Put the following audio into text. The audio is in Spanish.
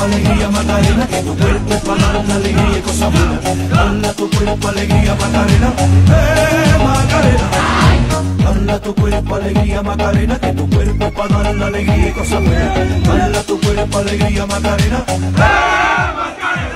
alegría, Macarena, que tu cuerpo es para dar la alegría y cosas buenas. Dala tu cuerpo, alegría, Macarena, Macarena. Dala tu cuerpo, alegría, Macarena, que tu cuerpo es para dar la alegría y cosas buenas. Dala tu cuerpo, alegría, Macarena, Macarena.